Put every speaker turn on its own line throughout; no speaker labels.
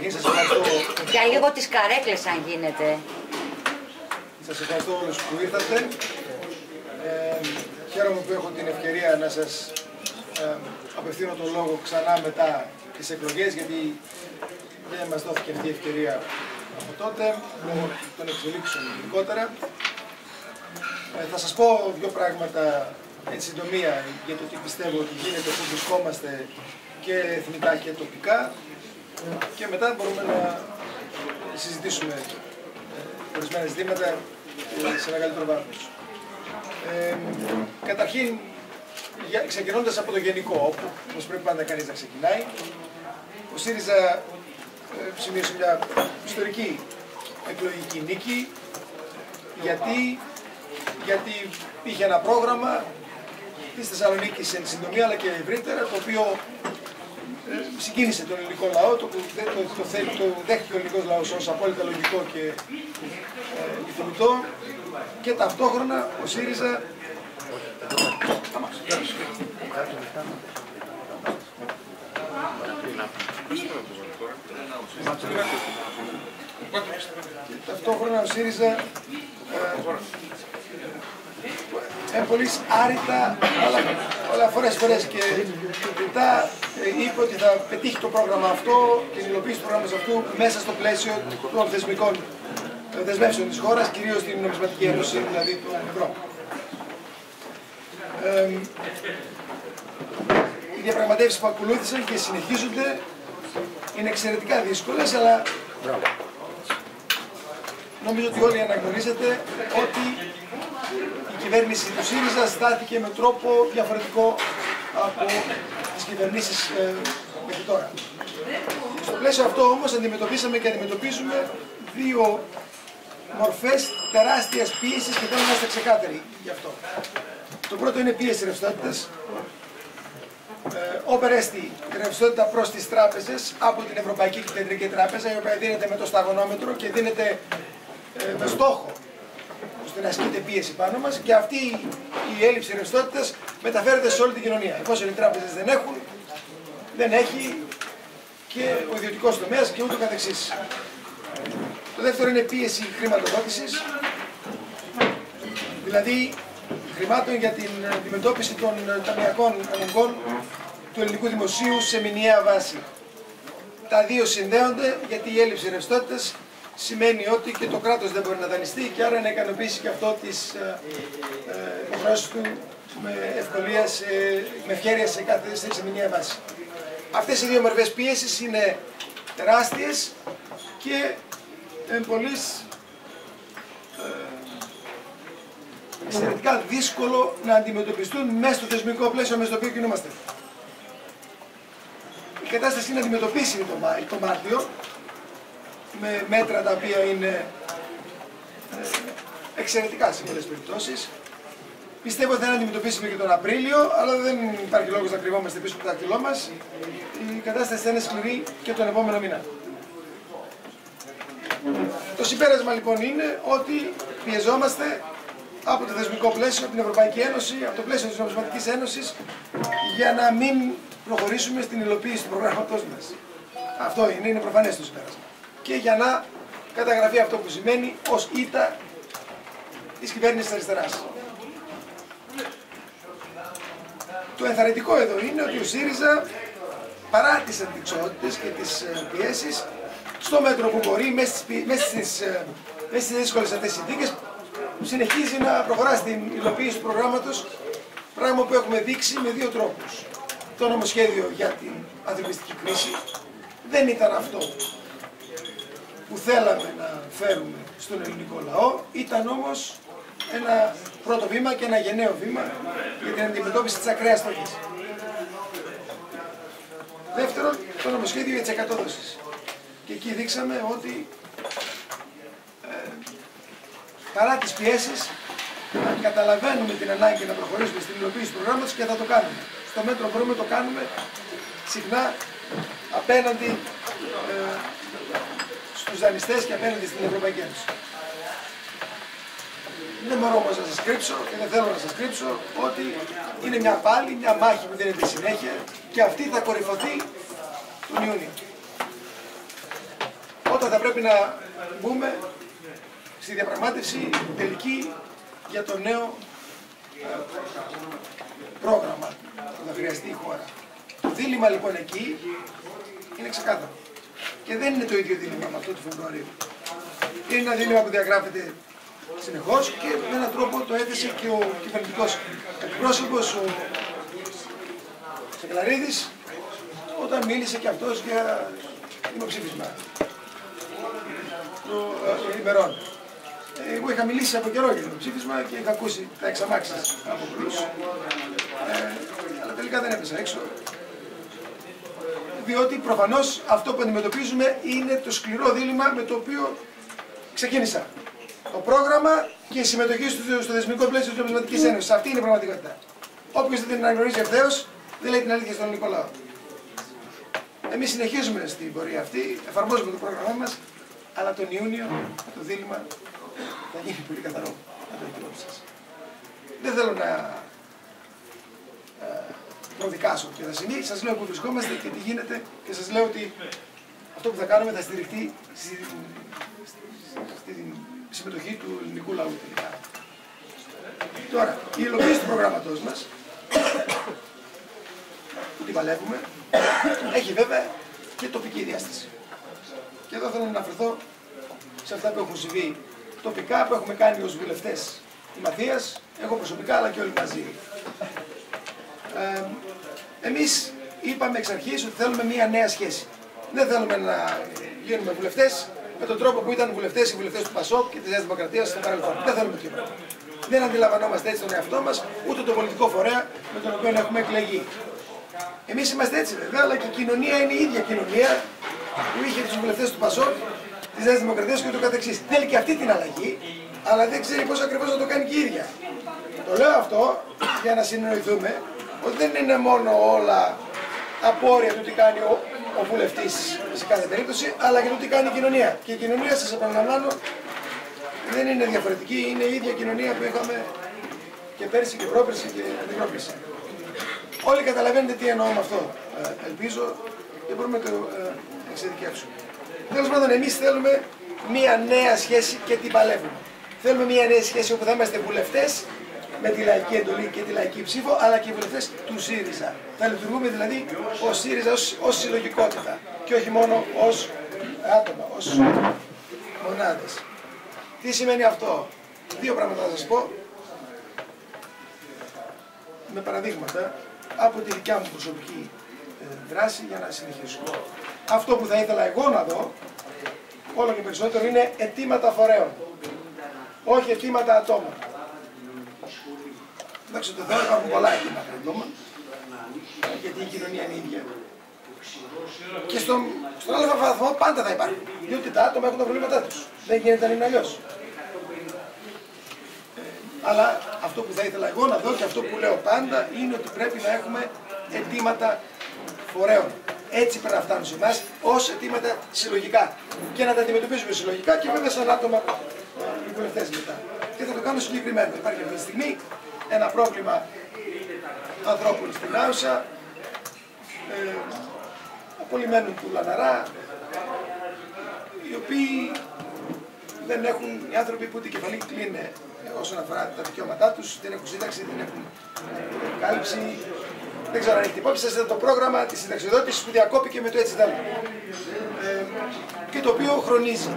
Καταρχήν σας ευχαριστώ.
Για λίγο τις καρέκλες αν γίνεται.
Σας ευχαριστώ όλους που ήρθατε. Χαίρομαι που έχω την ευκαιρία να σας απευθύνω τον λόγο ξανά μετά τις εκλογές, γιατί δεν μας δόθηκε αυτή η ευκαιρία από τότε, λόγω των εξελίξεων γενικότερα. Θα σας πω δύο πράγματα εν συντομία για το τι πιστεύω ότι γίνεται, που βρισκόμαστε και εθνικά και τοπικά, και μετά μπορούμε να συζητήσουμε ορισμένα ζητήματα σε μεγαλύτερο βάθος. Καταρχήν, ξεκινώντας από το γενικό, όπως πρέπει πάντα κανείς να ξεκινάει, ο ΣΥΡΙΖΑ σημείωσε μια ιστορική εκλογική νίκη, γιατί είχε ένα πρόγραμμα της Θεσσαλονίκης εν συντομία, αλλά και ευρύτερα, το οποίο συγκίνησε τον ελληνικό λαό, το δέχτηκε ο ελληνικός λαός ως απόλυτα λογικό και επιθυμητό, και ταυτόχρονα ο ΣΥΡΙΖΑ πολύ άρρητα, αλλά φορές και μετά είπε ότι θα πετύχει το πρόγραμμα αυτό, την υλοποίηση του πρόγραμματος αυτού μέσα στο πλαίσιο των θεσμικών δεσμεύσεων της χώρας, κυρίως την Νομισματική Ένωση, δηλαδή του ευρώ. Οι διαπραγματεύσεις που ακολούθησαν και συνεχίζονται είναι εξαιρετικά δύσκολες, αλλά νομίζω ότι όλοι αναγνωρίζετε ότι η κυβέρνηση του ΣΥΡΙΖΑ στάθηκε με τρόπο διαφορετικό από τις κυβερνήσεις μέχρι τώρα. Στο πλαίσιο αυτό όμως αντιμετωπίσαμε και αντιμετωπίζουμε δύο μορφές τεράστιας πίεσης, και θέλω να είστε ξεκάθαροι γι' αυτό. Το πρώτο είναι πίεση ρευστότητας. Όπερ έστι ρευστότητα προς τις τράπεζες από την Ευρωπαϊκή Κεντρική Τράπεζα, η οποία δίνεται με το σταγονόμετρο και δίνεται με στόχο ώστε να ασκείται πίεση πάνω μας, και αυτή η έλλειψη ρευστότητας μεταφέρεται σε όλη την κοινωνία. Εφόσον οι τράπεζες δεν έχει και ο ιδιωτικός τομέας και ούτω καθεξής. Το δεύτερο είναι πίεση χρηματοδότησης, δηλαδή χρημάτων για την αντιμετώπιση των ταμειακών αναγκών του ελληνικού δημοσίου σε μηνιαία βάση. Τα δύο συνδέονται, γιατί η έλλειψη ρευστότητας σημαίνει ότι και το κράτος δεν μπορεί να δανειστεί, και άρα να ικανοποιήσει και αυτό τις υποχρεώσεις του με ευκολία, με ευχέρεια σε μηνιαία βάση. Αυτές οι δύο μορφές πίεσης είναι τεράστιες και πολλής εξαιρετικά δύσκολο να αντιμετωπιστούν μέσα στο θεσμικό πλαίσιο μέσα στο οποίο κινούμαστε. Η κατάσταση είναι αντιμετωπίσιμη το Μάρτιο, με μέτρα τα οποία είναι εξαιρετικά σε πολλές περιπτώσεις. Πιστεύω ότι θα είναι αντιμετωπίσιμη και τον Απρίλιο, αλλά δεν υπάρχει λόγος να κρυβόμαστε πίσω από το δάχτυλό μας. Η κατάσταση θα είναι σκληρή και τον επόμενο μήνα. Το συμπέρασμα λοιπόν είναι ότι πιεζόμαστε από το θεσμικό πλαίσιο, από την Ευρωπαϊκή Ένωση, από το πλαίσιο της Νομισματικής Ένωσης, για να μην προχωρήσουμε στην υλοποίηση του προγράμματός μας. Αυτό είναι προφανές το συμπέρασμα. Και για να καταγραφεί αυτό που σημαίνει ως ήττα της κυβέρνησης αριστεράς. Το ενθαρρυντικό εδώ είναι ότι ο ΣΥΡΙΖΑ, παρά τις αντιξότητες και τις πιέσεις, στο μέτρο που μπορεί, μέσα στις δύσκολες αυτές συνθήκες, συνεχίζει να προχωρά στην υλοποίηση του προγράμματος, πράγμα που έχουμε δείξει με δύο τρόπους. Το νομοσχέδιο για την ανθρωπιστική κρίση δεν ήταν αυτό που θέλαμε να φέρουμε στον ελληνικό λαό, ήταν όμως ένα πρώτο βήμα και ένα γενναίο βήμα για την αντιμετώπιση της ακραίας φτώχειας. Δεύτερον, το νομοσχέδιο για τις εκατόδοσεις. Και εκεί δείξαμε ότι παρά τις πιέσεις καταλαβαίνουμε την ανάγκη να προχωρήσουμε στην υλοποίηση του προγράμματος και θα το κάνουμε. Στο μέτρο που μπορούμε το κάνουμε συχνά απέναντι στους δανειστές και απέναντι στην Ευρωπαϊκή Ένωση. Δεν μπορώ όμως να σας κρύψω και δεν θέλω να σας κρύψω ότι είναι μια πάλι, μια μάχη που δίνεται συνέχεια, και αυτή θα κορυφωθεί τον Ιούνιο. όταν θα πρέπει να μπούμε στη διαπραγμάτευση τελική για το νέο πρόγραμμα που θα χρειαστεί η χώρα. Το δίλημμα λοιπόν εκεί είναι ξεκάθαρο. Και δεν είναι το ίδιο δίλημμα με αυτό του Φεβρουαρίου. Είναι ένα δίλημμα που διαγράφεται συνεχώς και με έναν τρόπο το έθεσε και ο κυβερνητικός εκπρόσωπος, ο Σεκλαρίδης, όταν μίλησε και αυτός για δημοψήφισμα των ημερών. Εγώ είχα μιλήσει από καιρό για δημοψήφισμα και είχα ακούσει τα εξαμάξεις από πολλούς, αλλά τελικά δεν έπεσα έξω. Διότι προφανώς αυτό που αντιμετωπίζουμε είναι το σκληρό δίλημμα με το οποίο ξεκίνησα. Το πρόγραμμα και η συμμετοχή στο θεσμικό πλαίσιο της Νομισματικής Ένωσης. Αυτή είναι η πραγματικότητα. Όποιος δεν την αναγνωρίζει ευθέως, δεν λέει την αλήθεια στον ελληνικό λαό. Εμείς συνεχίζουμε στην πορεία αυτή, εφαρμόζουμε το πρόγραμμά μας, αλλά τον Ιούνιο το δίλημμα θα γίνει πολύ καθαρό. Δεν θέλω να προδικάσω και θα συμβεί. Σας λέω που βρισκόμαστε και τι γίνεται και σας λέω ότι αυτό που θα κάνουμε θα στηριχτεί στην συμμετοχή του ελληνικού λαού τελικά. Τώρα, η υλοποίηση του προγράμματός μας, που την παλεύουμε, έχει βέβαια και τοπική διάσταση. Και εδώ θέλω να αναφερθώ σε αυτά που έχουν συμβεί τοπικά, που έχουμε κάνει ως βουλευτές η Μαθίας, εγώ προσωπικά αλλά και όλοι μαζί. Εμείς είπαμε εξ αρχής ότι θέλουμε μια νέα σχέση. Δεν θέλουμε να γίνουμε βουλευτές με τον τρόπο που ήταν βουλευτές οι βουλευτές του ΠΑΣΟΚ και της Νέας Δημοκρατίας στο παρελθόν. Δεν θέλουμε τέτοιο πράγμα. Δεν αντιλαμβανόμαστε έτσι τον εαυτό μας, ούτε τον πολιτικό φορέα με τον οποίο έχουμε εκλεγεί. Εμείς είμαστε έτσι βέβαια, αλλά και η κοινωνία είναι η ίδια κοινωνία που είχε τους βουλευτές του ΠΑΣΟΚ, της Νέας Δημοκρατίας και ούτω καθεξής. Θέλει και αυτή την αλλαγή, αλλά δεν ξέρει πώς ακριβώς να το κάνει και η ίδια. Το λέω αυτό για να συνεννοηθούμε ότι δεν είναι μόνο όλα απόρρια του τι κάνει ο βουλευτής σε κάθε περίπτωση, αλλά και το τι κάνει η κοινωνία. Και η κοινωνία, σας επαναλαμβάνω, δεν είναι διαφορετική, είναι η ίδια κοινωνία που είχαμε και πέρσι και πρόπερσι και αντιπρόπερσι. Όλοι καταλαβαίνετε τι εννοώ με αυτό, ελπίζω, και μπορούμε να το εξειδικεύσουμε. Τέλος πάντων, εμείς θέλουμε μία νέα σχέση και την παλεύουμε. Θέλουμε μία νέα σχέση όπου θα είμαστε βουλευτές με τη λαϊκή εντολή και τη λαϊκή ψήφο, αλλά και οι βουλευτές του ΣΥΡΙΖΑ. Θα λειτουργούμε δηλαδή ως ΣΥΡΙΖΑ, ως συλλογικότητα και όχι μόνο ως άτομα, ως μονάδες. Τι σημαίνει αυτό? Δύο πράγματα θα σας πω, με παραδείγματα από τη δικιά μου προσωπική δράση για να συνεχίσω. Αυτό που θα ήθελα εγώ να δω, όλο και περισσότερο, είναι αιτήματα φορέων, όχι αιτήματα ατόμων. Εντάξει, το Θεό υπάρχουν πολλά αιτήματα ατόμων, γιατί η κοινωνία είναι ίδια. Και στον άλλο βαθμό πάντα θα υπάρχουν, διότι τα άτομα έχουν τα προβλήματά τους. Δεν γίνεται να είναι αλλιώς. Αλλά αυτό που θα ήθελα εγώ να δω και αυτό που λέω πάντα είναι ότι πρέπει να έχουμε αιτήματα φορέων. Έτσι πρέπει να φτάνουν σε εμάς ως αιτήματα συλλογικά. Και να τα αντιμετωπίζουμε συλλογικά και βέβαια σαν άτομα οι βουλευτές μετά. Και θα το κάνω συγκεκριμένο. Υπάρχει αυτή τη στιγμή ένα πρόβλημα ανθρώπων στην Άουσα, απολυμμένων του Λαναρά, οι οποίοι δεν έχουν, οι άνθρωποι που την κεφαλή κλείνε όσον αφορά τα δικαιώματά τους, δεν έχουν σύνταξη, δεν έχουν κάλυψη. Δεν ξέρω αν έχετε υπόψη σας το πρόγραμμα της συνταξιοδότησης που διακόπηκε με το έτσι θέλουμε και το οποίο χρονίζει.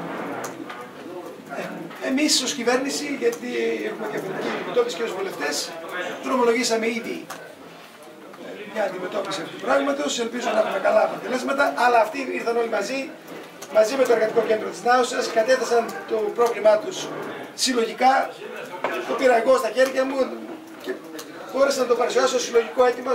Εμείς ως κυβέρνηση, γιατί έχουμε διαφορετική αντιμετώπιση και ως βουλευτές, δρομολογήσαμε ήδη μια αντιμετώπιση αυτού του πράγματος, ελπίζω να έχουμε καλά αποτελέσματα, αλλά αυτοί ήρθαν όλοι μαζί με το Εργατικό Κέντρο της Νάουσας, κατέθεσαν το πρόβλημά τους συλλογικά, το πήρα εγώ στα χέρια μου και μπόρεσα να το παρουσιάσω συλλογικό αίτημα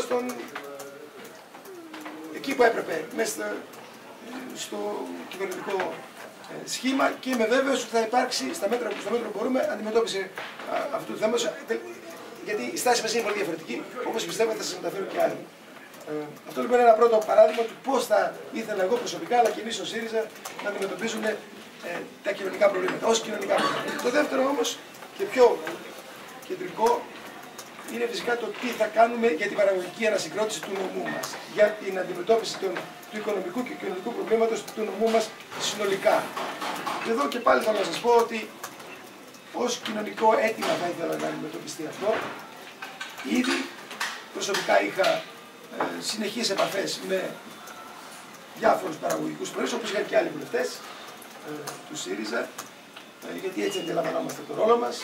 εκεί που έπρεπε, μέσα στο κυβερνητικό σχήμα, και είμαι βέβαιος ότι θα υπάρξει στο μέτρο που μπορούμε αντιμετώπιση αυτού του θέματος, γιατί η στάση μας είναι πολύ διαφορετική, όπως πιστεύω θα σας μεταφέρω και άλλοι. Αυτό λοιπόν είναι ένα πρώτο παράδειγμα του πώς θα ήθελα εγώ προσωπικά, αλλά και εμείς στο ΣΥΡΙΖΑ, να αντιμετωπίζουμε τα κοινωνικά προβλήματα, ως κοινωνικά προβλήματα. Το δεύτερο όμως και πιο κεντρικό είναι φυσικά το τι θα κάνουμε για την παραγωγική ανασυγκρότηση του νομού μας, για την αντιμετώπιση του οικονομικού και κοινωνικού προβλήματος του νομού μας στις συνολικά. Και εδώ και πάλι θέλω να σας πω ότι ως κοινωνικό αίτημα θα ήθελα να αντιμετωπιστεί αυτό. Ήδη προσωπικά είχα συνεχείς επαφές με διάφορους παραγωγικούς φορείς, όπως είχαν και άλλοι βουλευτές του ΣΥΡΙΖΑ, γιατί έτσι αντιλαμβανόμαστε το ρόλο μας.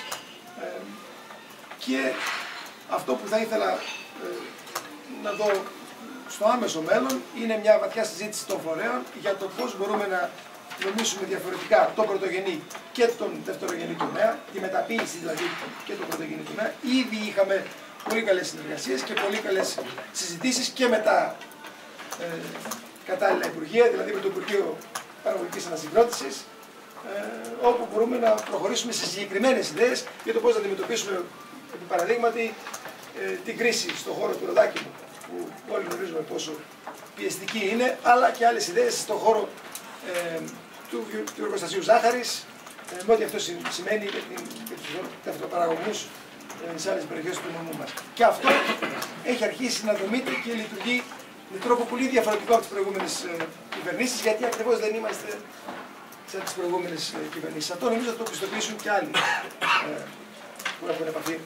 Και αυτό που θα ήθελα να δω στο άμεσο μέλλον είναι μια βαθιά συζήτηση των φορέων για το πώς μπορούμε να νομίσουμε διαφορετικά τον πρωτογενή και τον δευτερογενή τομέα, τη μεταποίηση δηλαδή και τον πρωτογενή τομέα. Ήδη είχαμε πολύ καλές συνεργασίες και πολύ καλές συζητήσεις και με τα κατάλληλα υπουργεία, δηλαδή με το Υπουργείο Παραγωγικής Ανασυγκρότησης, όπου μπορούμε να προχωρήσουμε σε συγκεκριμένες ιδέες για το πώς να αντιμετωπίσουμε, επί παραδείγματι, την κρίση στον χώρο του ροδάκινου, που όλοι γνωρίζουμε πόσο πιεστική είναι, αλλά και άλλες ιδέες στον χώρο του εργοστασίου ζάχαρης, με ό,τι αυτό σημαίνει για τους ταυτοπαραγωγούς σε άλλες περιοχές του νομού μας. Και αυτό έχει αρχίσει να δομείται και λειτουργεί με τρόπο πολύ διαφορετικό από τις προηγούμενες κυβερνήσεις, γιατί ακριβώς δεν είμαστε σαν τις προηγούμενες κυβερνήσεις. Αυτό νομίζω θα το πιστοποιήσουν και άλλοι που έχουν επαφή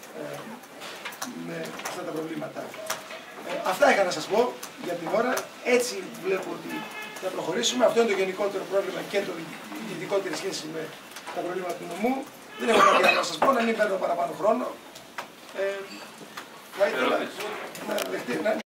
με αυτά τα προβλήματα. Αυτά είχα να σας πω για την ώρα. Έτσι βλέπω ότι θα προχωρήσουμε. Αυτό είναι το γενικότερο πρόβλημα και η ειδικότερη σχέση με τα προβλήματα του νομού. Δεν έχω κάτι άλλο να σας πω, να μην παίρνω παραπάνω χρόνο. Θα ήθελα να δεχτεί,